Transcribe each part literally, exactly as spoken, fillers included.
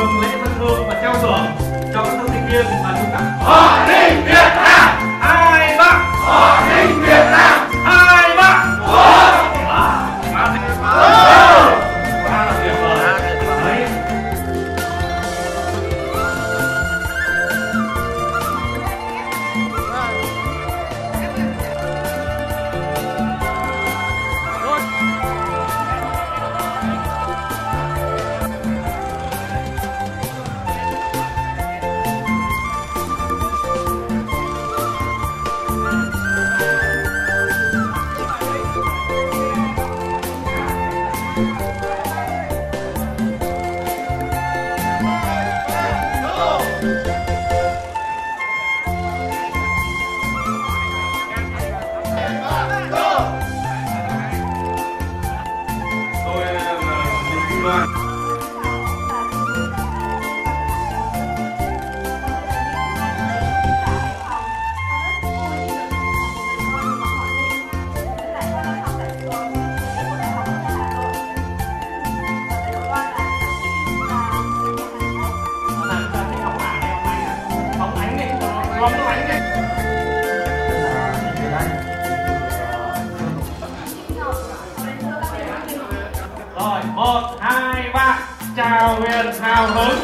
trường lễ dân hương và trao thưởng cho các tân sinh viên và chúng ta. Hòa Ninh Việt Nam, hai ba. Hòa Ninh Việt Nam, hai ba. Rồi, một, hai, ba, chào Huyền hào hứng.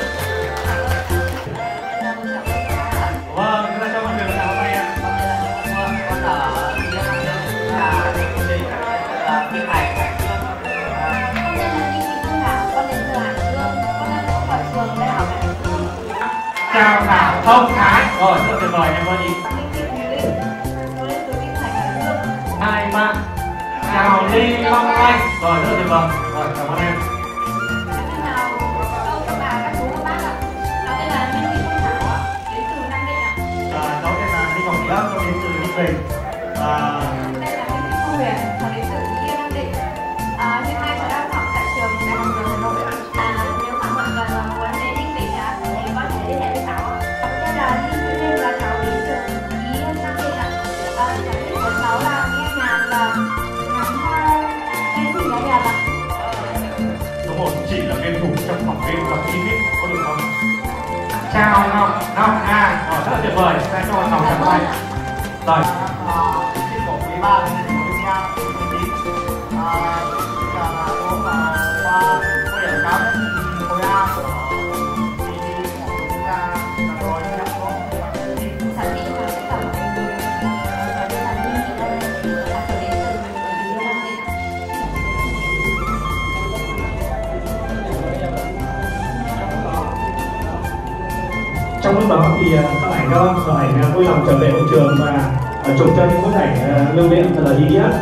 Vâng, chúng ta cho mọi người một chào tay ạ. Vâng, con ở là Kim Hải Hải Dương. Con tên là Đinh Thị Phương Thảo, con đến từ Hải Dương, con đang học ở trường Đại học Hải Dương. Chào Thảo thông thái. Rồi, rất tuyệt vời em ơi gì? Đinh Thị Thùy Linh, con đến từ Kim Hải Hải Dương. Hai, ba. Chào Ly Long Anh. Rồi, rất tuyệt vời. Rồi, cảm ơn em. Xin chào ông, các bà, các chú, các bác ạ. Cháu tên là Đinh Thị Phương Thảo ạ, đến từ Nam Định ạ. Cháu tên là Đinh Ngọc Nghĩa, con đến từ Ninh Bình. Đây là Đinh Thị Phương Huyền, cháu đến từ Ý Yên, Nam Định. À, hiện nay cháu đang học tại trường Đại học Dược Hà Nội ạ. À, nếu mà mọi người mà muốn đến Ninh Bình ạ, thì có thể liên hệ với cháu ạ. Đây là Đinh Thị Linh và cháu đến từ Ý Yên, Nam Định ạ. À, sở thích của cháu là nghe nhạc và ngắm hoa, nghe gì nghe nhạc ạ. Số một chỉ là game thủ trong phòng game và team ấy, có được không? Chào Ngọc, Ngọc à, rồi, rất là tuyệt vời. Đây cho Ngọc chào tay. Rồi. Xin của quý ba đến từ Việt Nam, từ chín. Bây giờ là cô và qua cô điểm cao nhất khối A của kỳ thi của chúng ta là rồi năm cô. Sở thích của cháu là cháu tên là Đinh Thị Linh, và cháu đến từ Ý Yên, Nam Định ạ. Trong lúc đó thì các ảnh các bác ảnh vui lòng trở về hội trường và chụp cho những bức ảnh lưu niệm thật là ý nghĩa.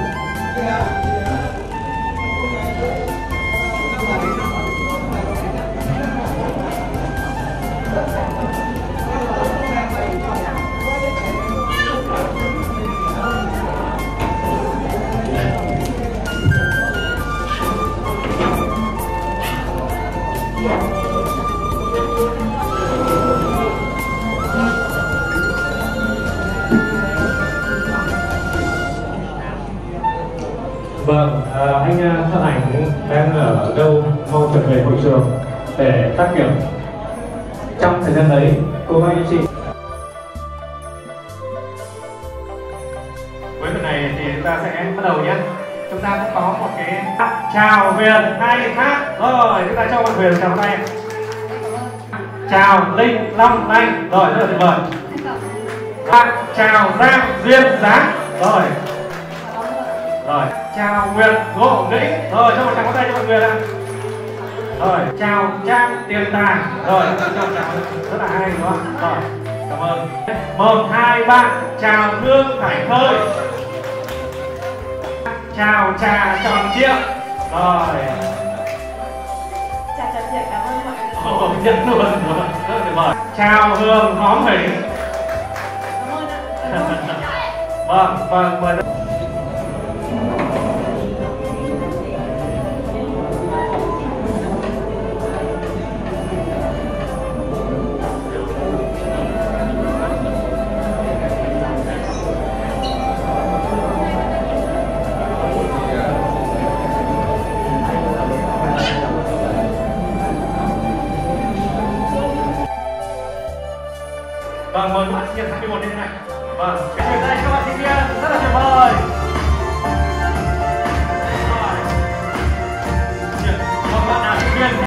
Vâng, à, anh thân ảnh đang ở đâu mau trở về hội trường để tác nghiệp. Trong thời gian đấy, cô bác anh chị. Với phần này thì chúng ta sẽ bắt đầu nhé. Chúng ta cũng có một cái chào Huyền hay hát. Rồi, chúng ta cho bạn Huyền chào tay. Chào Linh Long Anh. Rồi, rất là tuyệt vời. Chào Giang Duyên Giáng. Rồi. Rồi, chào Nguyệt Ngộ Lĩnh. Rồi, cho một tràng pháo tay cho mọi người ạ. Rồi, chào Trang Tiền Tài. Rồi, cho chào rất là hay đúng không? Rồi, cảm ơn. Một, hai, ba. Chào Hương Thải Khơi. Chào Trà Tròn Triệu. Rồi. Trà Tròn Triệu, cảm ơn mọi người. Ồ, nhận luôn. Rất là tuyệt vời. Chào Hương Hóm Hỉnh. Cảm ơn ạ. Vâng, vâng, mời. Vâng, mời các bạn sinh viên hai mươi mốt đến đây này. Vâng, cái chuyện đây các bạn sinh viên rất là tuyệt vời.